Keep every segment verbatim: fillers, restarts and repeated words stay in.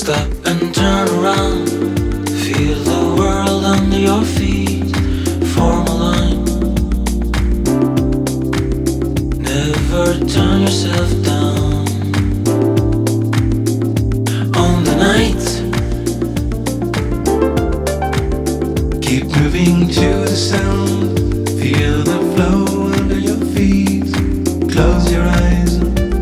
Stop and turn around. Feel the world under your feet. Form a line. Never turn yourself down. On the night, keep moving to the sound. Feel the flow under your feet. Close your eyes.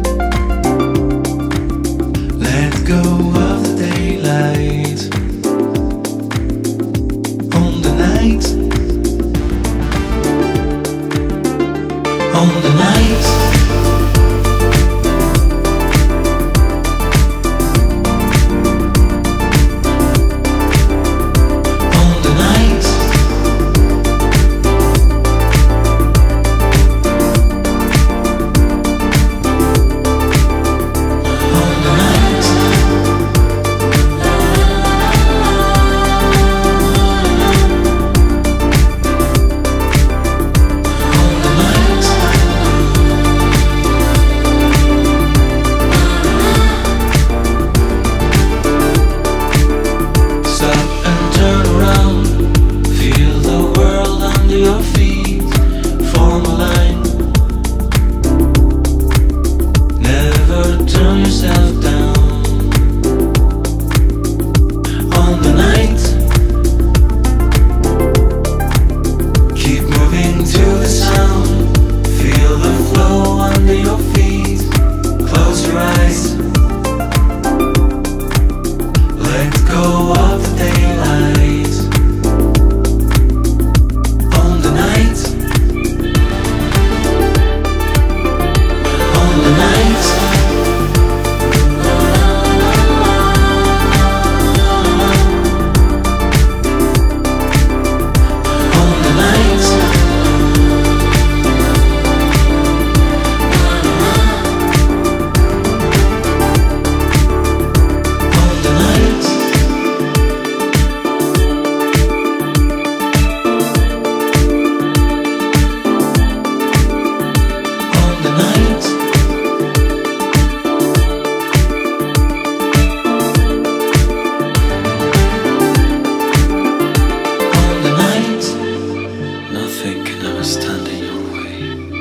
Let go of the daylight. On the night, on the night, on the night, on the night. Your feet, form a line. Never turn yourself down. On the night, keep moving to the sound. Feel the flow under your feet. Close your eyes. Let go of the daylight. On the night, on the night, on the night, on the night. Nothing can ever stand in your way.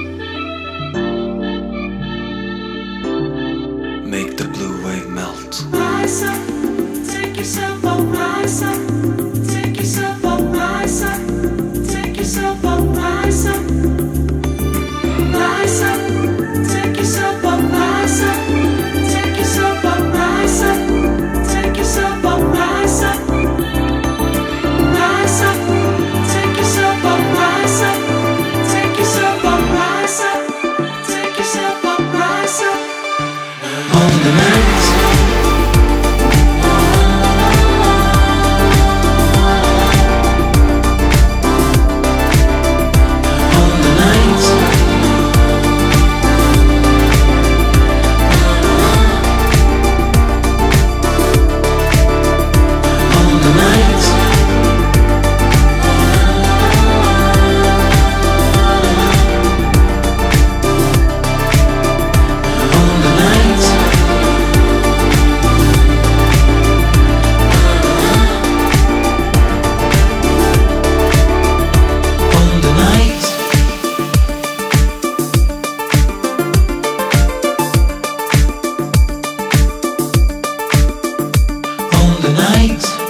Make the blue wave melt. Rise up, take yourself up, rise up, take yourself up, rise up, take yourself up, rise up, rise up, take yourself up, rise up, take yourself up, rise up, take yourself up, rise up, rise up, take yourself up, rise up, take yourself up, rise up, take yourself up, rise up. On the night, on the night, on the night, on the night. On the night, on the night.